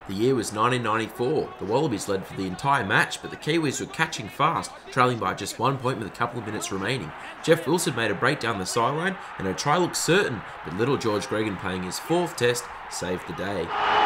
The year was 1994. The Wallabies led for the entire match, but the Kiwis were catching fast, trailing by just 1 point with a couple of minutes remaining. Jeff Wilson made a break down the sideline, and a try looked certain, but little George Gregan, playing his 4th test, saved the day.